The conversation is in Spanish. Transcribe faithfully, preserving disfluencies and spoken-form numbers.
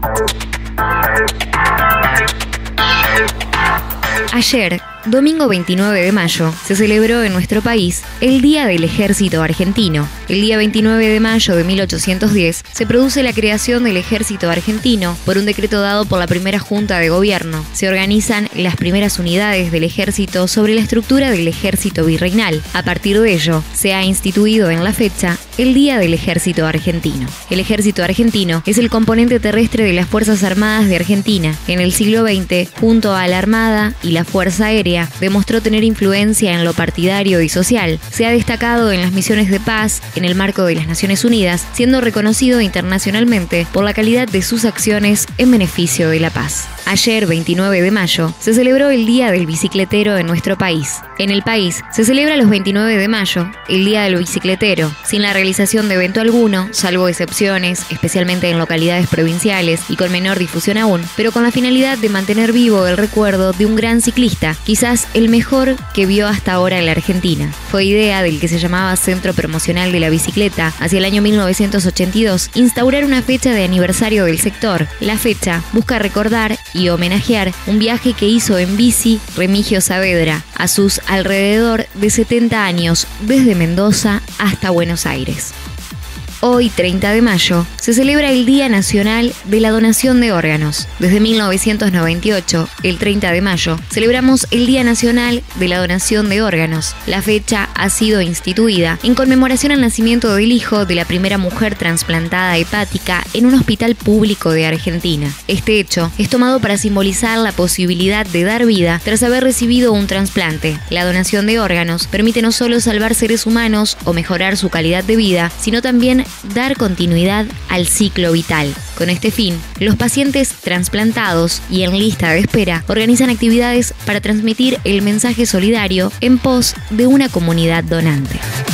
Ayer, domingo veintinueve de mayo, se celebró en nuestro país el Día del Ejército Argentino. El día veintinueve de mayo de mil ochocientos diez se produce la creación del Ejército Argentino por un decreto dado por la primera Junta de Gobierno. Se organizan las primeras unidades del ejército sobre la estructura del Ejército Virreinal. A partir de ello, se ha instituido en la fecha el Día del Ejército Argentino. El Ejército Argentino es el componente terrestre de las Fuerzas Armadas de Argentina. En el siglo veinte, junto a la Armada y la Fuerza Aérea, demostró tener influencia en lo partidario y social. Se ha destacado en las misiones de paz en el marco de las Naciones Unidas, siendo reconocido internacionalmente por la calidad de sus acciones en beneficio de la paz. Ayer, veintinueve de mayo, se celebró el Día del Bicicletero en nuestro país. En el país se celebra los veintinueve de mayo el Día del Bicicletero, sin la realización de evento alguno, salvo excepciones, especialmente en localidades provinciales y con menor difusión aún, pero con la finalidad de mantener vivo el recuerdo de un gran ciclista, quizás el mejor que vio hasta ahora en la Argentina. Fue idea del que se llamaba Centro Promocional de la Bicicleta, hacia el año mil novecientos ochenta y dos, instaurar una fecha de aniversario del sector. La fecha busca recordar y homenajear un viaje que hizo en bici Remigio Saavedra a sus alrededor de setenta años, desde Mendoza hasta Buenos Aires. Hoy, treinta de mayo, se celebra el Día Nacional de la Donación de Órganos. Desde mil novecientos noventa y ocho, el treinta de mayo, celebramos el Día Nacional de la Donación de Órganos. La fecha ha sido instituida en conmemoración al nacimiento del hijo de la primera mujer trasplantada hepática en un hospital público de Argentina. Este hecho es tomado para simbolizar la posibilidad de dar vida tras haber recibido un trasplante. La donación de órganos permite no solo salvar seres humanos o mejorar su calidad de vida, sino también dar continuidad al ciclo vital. Con este fin, los pacientes trasplantados y en lista de espera organizan actividades para transmitir el mensaje solidario en pos de una comunidad donante.